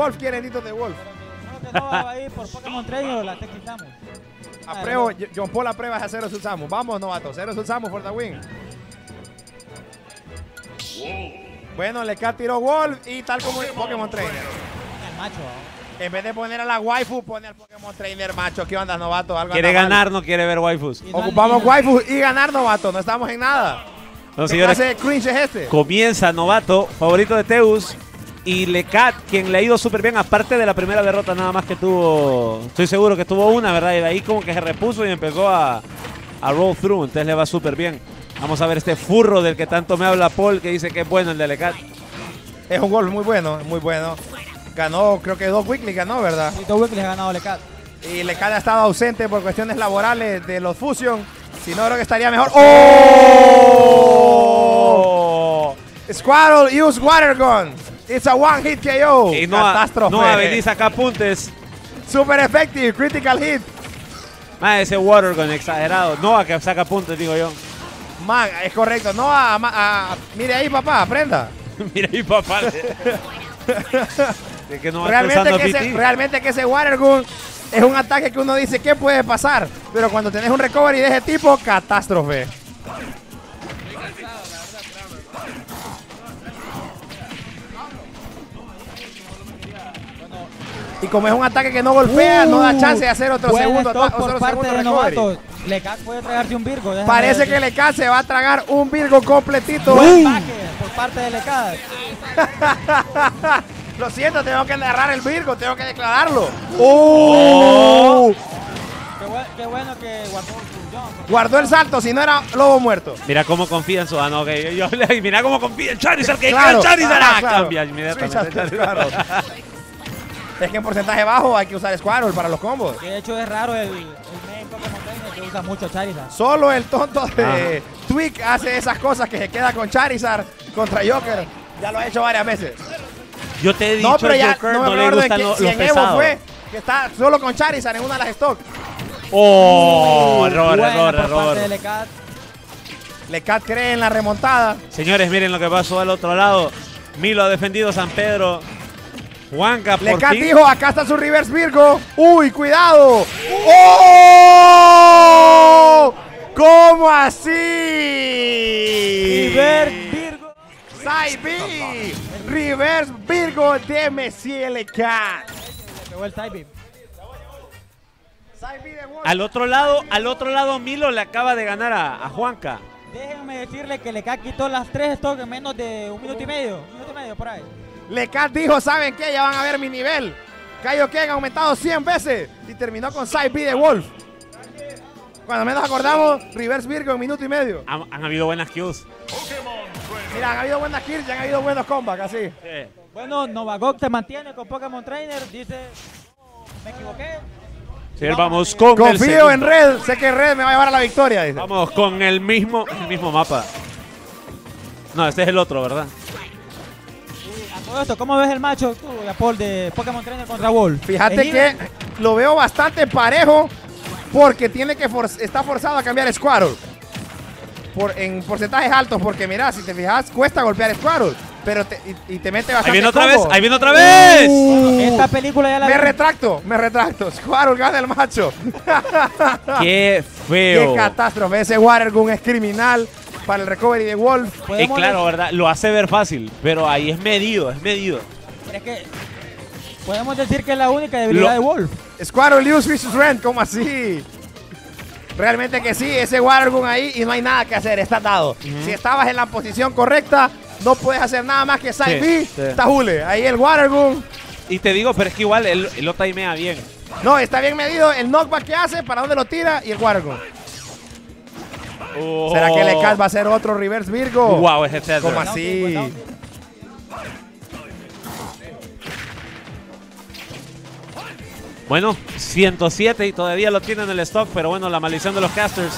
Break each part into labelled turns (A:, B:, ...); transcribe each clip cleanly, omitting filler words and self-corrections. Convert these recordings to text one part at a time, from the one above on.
A: Wolf quieren hitos de Wolf.
B: Pero que no va a ir por Pokémon Trainer, la te quitamos.
A: Apruebo, John Paul aprueba a Zero Suit Samus. Vamos, novato. Zero Suit Samus for the win. Bueno, Lecat tiró Wolf y tal como Pokémon Trainer.
B: El macho.
A: En vez de poner a la waifu, pone al Pokémon Trainer macho. ¿Qué onda, novato? Algo
C: Quiere
A: anda mal.
C: ganar, no quiere ver waifus.
A: Ocupamos waifu y ganar, novato. No estamos en nada.
C: No,
A: ¿Qué
C: señores,
A: clase de cringe es este?
C: comienza novato, favorito de Teus. Y Lecat, quien le ha ido súper bien, aparte de la primera derrota nada más que tuvo. Estoy seguro que tuvo una, ¿verdad? Y de ahí como que se repuso y empezó a roll through. Entonces le va súper bien. Vamos a ver este furro del que tanto me habla Paul, que dice que es bueno el de Lecat.
A: Es un gol muy bueno, muy bueno. Ganó, creo que 2 weekly ganó, ¿verdad?
B: Y 2 weekly ha ganado Lecat.
A: Y Lecat ha estado ausente por cuestiones laborales de los Fusion. Si no, creo que estaría mejor. ¡Oh! Squirtle, use Water Gun. It's a one hit KO.
C: Y no
A: Catástrofe.
C: venís acá apuntes.
A: Super effective, critical hit.
C: Man, ese Water Gun exagerado. No a que saca puntos, digo yo.
A: Man, es correcto. No mire ahí, papá, aprenda.
C: Mira ahí, papá. ¿De qué no va pensando PT?
A: Realmente que ese Water Gun es un ataque que uno dice, ¿qué puede pasar? Pero cuando tenés un recovery de ese tipo, catástrofe. Y como es un ataque que no golpea, no da chance de hacer otro segundo ataque.
B: Por parte de novato. Lecat puede tragarse un Virgo.
A: Parece que Lecat se va a tragar un Virgo completito.
B: Por parte de Lecat.
A: Lo siento, tengo que narrar el Virgo, tengo que declararlo. ¡Oh!
B: Qué bueno que
A: guardó el salto, si no era lobo muerto.
C: Mira cómo confía en su... no, mira cómo confía en Charizard, que
A: claro,
C: el Charizard
A: claro.
C: Cambia inmediatamente.
A: Claro. Es que en porcentaje bajo hay que usar Squirtle para los combos.
B: De hecho es raro el main Pokémon Trainer que usa mucho Charizard.
A: Solo el tonto de Twig hace esas cosas que se queda con Charizard contra Joker. Ya lo ha hecho varias veces.
C: Yo te he dicho,
A: pero ya
C: Joker
A: no
C: no
A: me
C: le
A: acuerdo
C: gustan los
A: si en Evo
C: pesados.
A: fue que está solo con Charizard en una de las stock.
C: Error.
A: Lecat cree en la remontada.
C: Señores, miren lo que pasó al otro lado. Milo ha defendido San Pedro. Juanca por
A: Lecat
C: fin.
A: dijo, acá está su reverse Virgo. ¡Uy, cuidado! ¡Oh! ¿Cómo así?
B: Reverse Virgo.
A: Saibi. Reverse Virgo de Monsieur Lecat.
B: Pegó el Saibi.
C: Al otro lado Milo le acaba de ganar a Juanca.
B: Déjenme decirle que Lecat quitó las 3 stocks en menos de un minuto y medio por ahí.
A: Lecat dijo, ¿saben qué? Ya van a ver mi nivel. Kaioken ha aumentado 100 veces y terminó con Side B de Wolf. Cuando menos acordamos, Reverse Virgo en minuto y medio.
C: Han habido buenas kills.
A: Mira, han habido buenas kills y han habido buenos comebacks, así.
C: Sí.
B: Bueno, Novagok se mantiene con Pokémon Trainer. Dice, me equivoqué.
C: Sí, vamos con
A: Confío en Red, sé que Red me va a llevar a la victoria, dice.
C: Vamos con el mismo mapa. No, este es el otro, ¿verdad?
B: Todo esto, ¿cómo ves el macho tú, Paul, de Pokémon Trainer contra Wolf?
A: Fíjate que lo veo bastante parejo porque tiene que está forzado a cambiar Squirtle. En porcentajes altos, porque mira, si te fijas, cuesta golpear Squirtle, pero te mete bastante.
C: Ahí viene otra vez.
B: Esta película ya la
A: me retracto. Squirtle gana el macho.
C: Qué feo.
A: Qué catástrofe. Ese Water Gun es criminal para el recovery de Wolf.
C: Y claro, ¿verdad? Lo hace ver fácil, pero ahí es medido.
B: Pero es que podemos decir que es la única debilidad de Wolf.
A: Squirtle use Vicious Rend, ¿cómo así? Realmente que sí, ese Water Gun ahí y no hay nada que hacer, está dado. Si estabas en la posición correcta, no puedes hacer nada más que Side B, tajule. Ahí el Water Gun.
C: Y te digo, pero es que igual él lo timea bien.
A: No, está bien medido el knockback que hace, para dónde lo tira y el Water Gun. ¿Será que Lecat va a hacer otro Reverse Virgo?
C: Wow, ese Tether.
A: ¿Cómo así?
C: Bueno, 107 y todavía lo tienen en el stock, pero bueno, la maldición de los casters.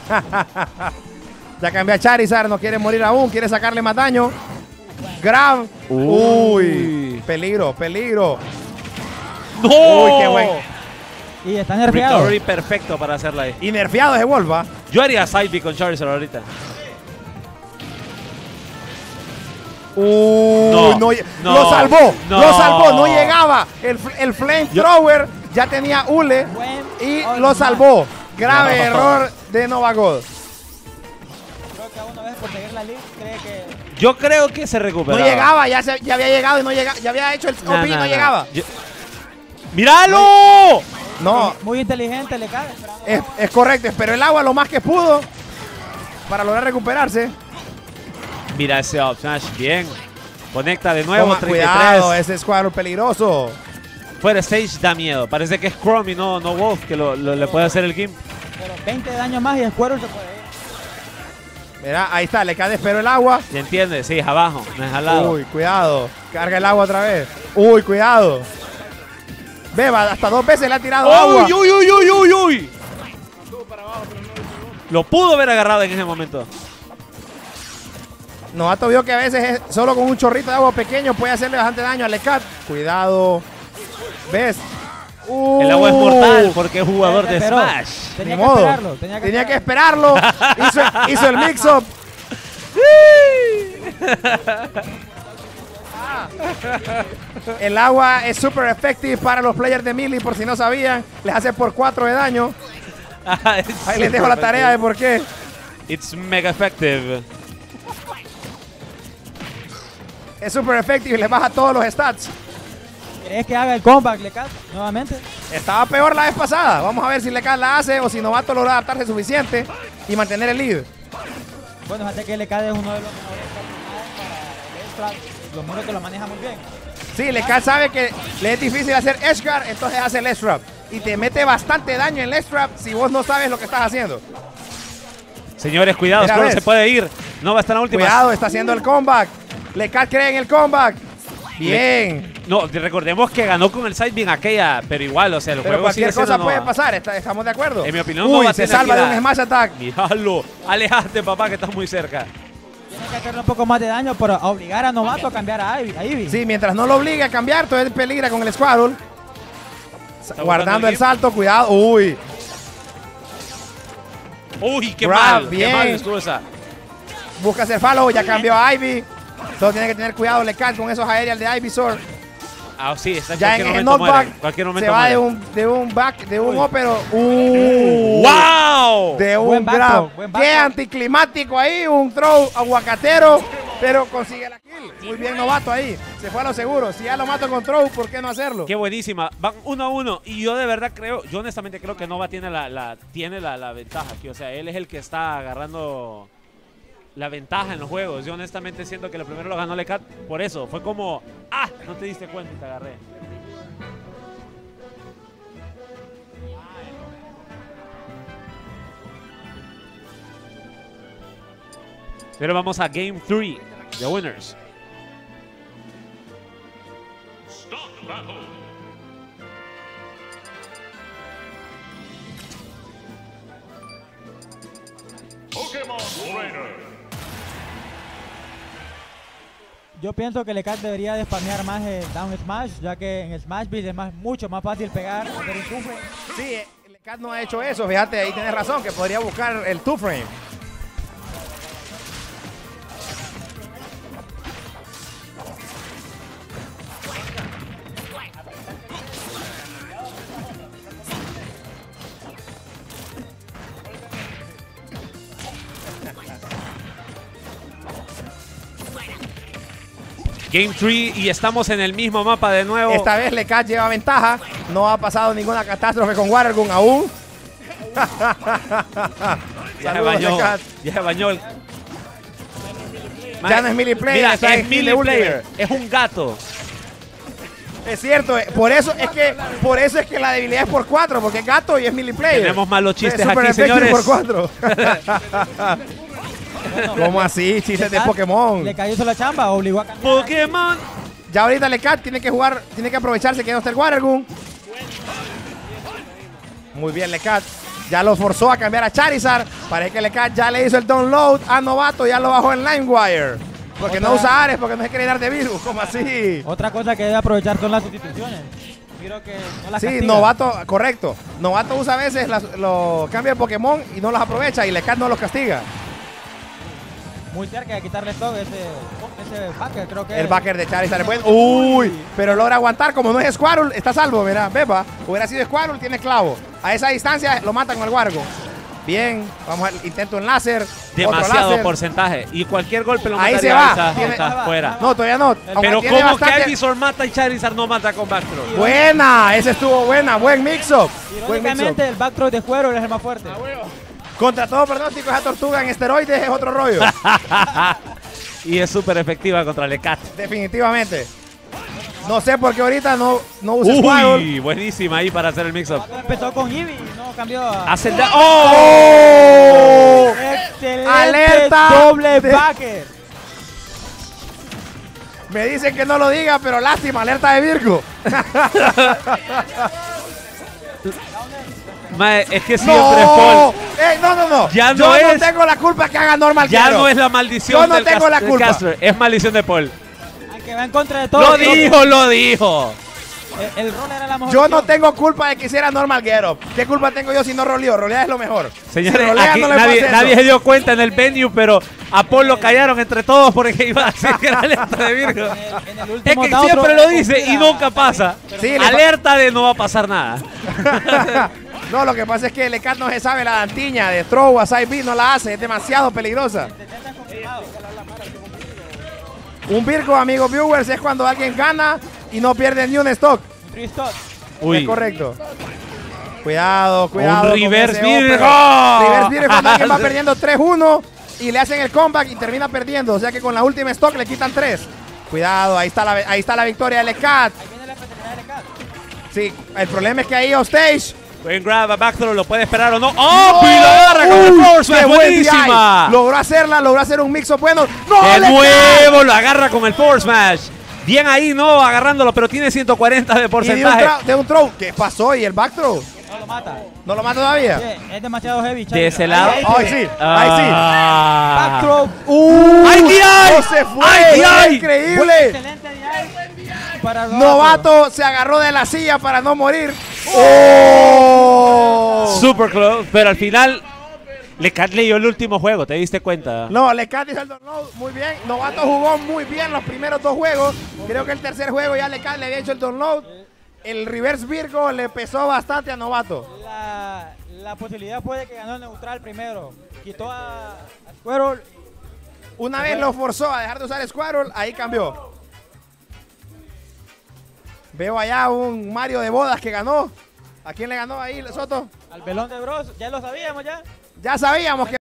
A: Ya cambió a Charizard, no quiere morir aún, quiere sacarle más daño. Grab. Uy, peligro.
C: ¡No!
A: Uy, qué bueno.
B: Y está nerfeado.
C: Recovery perfecto para hacerla ahí.
A: Y nerfeado ese Wolf, ¿va?
C: Yo haría Side B con Charizard ahorita. No,
A: no,
C: no,
A: lo salvó,
C: no.
A: lo salvó, no llegaba. El flamethrower ya tenía hule y lo salvó. Grave error de Novagod.
B: Creo que una vez por seguir la lista cree que...
C: Yo creo que se recuperó.
A: No llegaba, ya había llegado y no llegaba, ya había hecho el OP y no llegaba.
C: ¡Míralo!
A: No,
B: Muy inteligente, le cae.
A: es correcto, esperó el agua lo más que pudo para lograr recuperarse.
C: Mira ese up smash, bien. Conecta de nuevo,
A: Toma,
C: 33.
A: cuidado, ese escuadrón peligroso.
C: Fuera stage da miedo. Parece que es Chrome y no Wolf que le puede hacer el game.
B: Pero 20 de daño más y el cuero se puede ir.
A: Mira, ahí está, le cae, espero el agua.
C: ¿Ya entiendes? Sí, es abajo, no es al lado.
A: Uy, cuidado. Carga el agua otra vez. Uy, cuidado. Beba, hasta 2 veces le ha tirado agua.
C: ¡Uy, uy, uy, uy, uy, uy! Lo pudo haber agarrado en ese momento.
A: Novato vio que a veces solo con un chorrito de agua pequeño puede hacerle bastante daño al Lecat. Cuidado. ¿Ves?
C: El agua es mortal porque es jugador de
B: Pero
C: Smash.
B: tenía
A: Ni
B: que
A: modo.
B: esperarlo.
A: Tenía que esperarlo. hizo el mix-up. El agua es super effective para los players de melee, por si no sabían. Les hace por 4 de daño. Ahí les dejo la tarea de por qué.
C: It's mega effective.
A: Es super effective y les baja todos los stats.
B: ¿Crees que haga el comeback, Lecat, nuevamente?
A: Estaba peor la vez pasada. Vamos a ver si Lecat la hace o si Novato logra adaptarse suficiente y mantener el lead.
B: Bueno, fíjate que Lecat es uno de los mejores personajes para el extra. Lo miro que lo maneja muy bien.
A: Sí, Lecat sabe que le es difícil hacer edge guard, entonces hace el edge trap. Y te mete bastante daño en el edge trap si vos no sabes lo que estás haciendo.
C: Señores, cuidado,
A: Mira,
C: solo
A: ves.
C: se puede ir. No va a estar en la última.
A: Cuidado, está haciendo el comeback. Lecat cree en el comeback. Bien.
C: No, recordemos que ganó con el sidebeam aquella, pero igual, o sea, el
A: Pero
C: juego
A: cualquier
C: sigue siendo
A: cosa puede
C: no-
A: pasar, estamos de acuerdo.
C: En mi opinión, no
A: Uy,
C: va a
A: se
C: tener
A: salva
C: aquí
A: de
C: la-
A: un smash attack.
C: Míralo, alejate, papá, que estás muy cerca.
B: Tiene que hacerle un poco más de daño, pero obligar a Novato a cambiar a Ivy.
A: Sí, mientras no lo obligue a cambiar, todo es peligra con el Squirtle. Guardando el salto, cuidado. Uy,
C: Uy, qué
A: Grab,
C: mal,
A: bien.
C: qué mal estuvo esa.
A: busca hacer follow, ya cambió a Ivy. Solo tiene que tener cuidado Lecat con esos aéreos de Ivysaur.
C: Ah, sí, está
A: Ya en
C: cualquier
A: el
C: momento muere,
A: knockback
C: cualquier
A: se
C: momento
A: va
C: muere.
A: de un back, de un ópero.
C: ¡Wow!
A: De un
B: Buen backthrow,
A: grab.
B: buen
A: Qué
B: backthrow.
A: anticlimático ahí, un throw aguacatero, pero consigue la kill. Muy bien Novato ahí, se fue a lo seguro. Si ya lo mato con throw, ¿por qué no hacerlo?
C: Qué buenísima. Van 1-1 y yo de verdad creo, yo honestamente creo que Nova tiene la ventaja aquí. O sea, él es el que está agarrando la ventaja en los juegos. Yo honestamente siento que lo primero lo ganó Lecat por eso. Fue como, no te diste cuenta y te agarré. Pero vamos a Game 3, The Winners.
B: Yo pienso que Lecat debería de spamear más el down smash, ya que en Smash Beat es mucho más fácil pegar, hacer un two frame.
A: Sí, Lecat no ha hecho eso, fíjate, ahí tienes razón, que podría buscar el two frame.
C: Game 3 y estamos en el mismo mapa de nuevo.
A: Esta vez Lecat lleva ventaja, no ha pasado ninguna catástrofe con Watergun aún.
C: Ya se
A: Saludos,
C: bañó.
A: Lecat.
C: Ya se bañó el...
A: Ya no es melee player,
C: Mira,
A: está
C: es
A: en
C: melee
A: Ultimate.
C: player. Es un gato.
A: Es cierto, por eso es que la debilidad es por 4, porque es gato y es melee player.
C: Tenemos malos chistes
A: Es super
C: aquí,
A: effective
C: señores.
A: por 4. ¿Cómo así? Chistes de
B: Lecat
A: Pokémon.
B: Le cayó la chamba, obligó a cambiar.
C: Pokémon.
A: Ya ahorita Lecat tiene que jugar, tiene que aprovecharse que no está el Watergun. Muy bien Lecat. Ya lo forzó a cambiar a Charizard. Parece que Lecat ya le hizo el download a Novato, ya lo bajó en LimeWire. Porque no usa Ares, porque no se quiere dar de virus. ¿Cómo así?
B: Otra cosa que debe aprovechar son las sustituciones. Miro que no las
A: Sí,
B: castiga.
A: Novato, correcto. Novato usa a veces los cambios de Pokémon y no los aprovecha y Lecat no los castiga.
B: muy cerca de quitarle stock ese backer, creo que
A: El backer de Charizard es bueno. Uy, pero logra aguantar. Como no es Squirtle, está a salvo. Mira, Beba. Hubiera sido Squirtle, tiene clavo. A esa distancia lo mata con el Wargo. Bien, vamos al intento en láser.
C: Demasiado
A: láser.
C: porcentaje. Y cualquier golpe lo
A: Ahí
C: mataría.
A: se va.
C: Está,
A: Tiene-
C: está fuera.
A: No, todavía no. Aunque
C: Pero
A: tiene
C: ¿cómo que
A: bastante-
C: Ivysaur mata y Charizard no mata con Backthrow?
A: Buena, ese estuvo buena. Buen mix-up. Buen mix-up.
B: Irónicamente, el backthrow de Squirtle es el más fuerte.
A: Contra todo pronóstico, esa tortuga en esteroides es otro rollo.
C: Y es súper efectiva contra Lecat.
A: Definitivamente. No sé por qué ahorita no usa Squirtle.
C: Uy, buenísima ahí para hacer el mix-up.
B: Empezó con Eevee y no cambió a...
C: Hace el
A: ¡Oh!
B: ¡Excelente!
A: Alerta
B: ¡Doble
A: de-
B: backer!
A: Me dicen que no lo diga, pero lástima, alerta de Virgo.
C: Mae, es que siempre es Paul.
A: No.
C: Ya
A: Yo
C: no
A: no
C: es-
A: tengo la culpa que haga normal.
C: Ya
A: Quiero.
C: no es la maldición
A: Yo no
C: del
A: tengo la
C: del
A: culpa.
C: Caster, es maldición de Paul.
B: Aunque va en contra de todo.
C: Lo dijo, lo dijo.
B: El rol era la mejor
A: Yo no
B: opción.
A: tengo culpa de que hiciera normal get up. ¿Qué culpa tengo yo si no roleo? Rolear es lo mejor.
C: Señores,
A: Si rolea,
C: aquí
A: no le pasa eso.
C: nadie se dio cuenta en el venue, pero a Paul lo callaron entre todos porque iba a decir que era alerta de Virgo.
B: En el
C: Es
B: último
C: que
B: down
C: siempre
B: throw
C: lo
B: le
C: dice y
B: confía
C: nunca
B: a
C: pasa.
A: Sí,
C: Alerta de no va a pasar nada.
A: No, lo que pasa es que Lecat no se sabe la dantiña de throw a side B, no la hace, es demasiado peligrosa. Un Virgo, amigos viewers, es cuando alguien gana y no pierde ni un stock.
B: Free stock.
A: Es correcto. Cuidado.
C: Un
A: con
C: reverse
A: ese
C: Virgo.
A: Reverse Virgo cuando alguien va perdiendo 3-1 y le hacen el comeback y termina perdiendo. O sea que con la última stock le quitan 3. Cuidado, ahí está la victoria de Lecat.
B: Ahí viene la especialidad de Lecat.
A: Sí, el problema es que ahí Stage.
C: Buen grab a Backthrow, lo puede esperar o no. ¡Oh! Y lo agarra con el force,
A: ¡Qué buen
C: buenísima!
A: DI! Logró hacer un mix-up bueno. ¡No,
C: De
A: Lecat!
C: nuevo lo agarra con el force smash. Bien ahí, no agarrándolo, pero tiene 140 de
A: Y
C: porcentaje.
A: de un throw. ¿Qué pasó? ¿Y el back throw?
B: No lo mata.
A: ¿No lo mata todavía?
B: Sí, es demasiado heavy.
C: De ese lado.
A: Ahí sí.
B: Backthrow.
C: ¡Ay, DI!
A: ¡No se fue!
C: ¡Ay, DI!
A: ¡Increíble!
B: Excelente DI. Para
A: Novato se agarró de la silla para no morir. ¡Oh!
C: Super close, pero al final Lecat leyó el último juego, ¿te diste cuenta?
A: No, Lecat hizo el download muy bien. Novato jugó muy bien los primeros 2 juegos. Creo que el tercer juego ya Lecat le había hecho el download. El reverse Virgo le pesó bastante a Novato.
B: La posibilidad fue de que ganó el neutral primero. Quitó a Squirtle.
A: Una vez lo forzó a dejar de usar Squirtle, ahí cambió. Veo allá un Mario de bodas que ganó. ¿A quién le ganó ahí, Soto?
B: Al Belón de Bros. Ya lo sabíamos ya.
A: Ya sabíamos que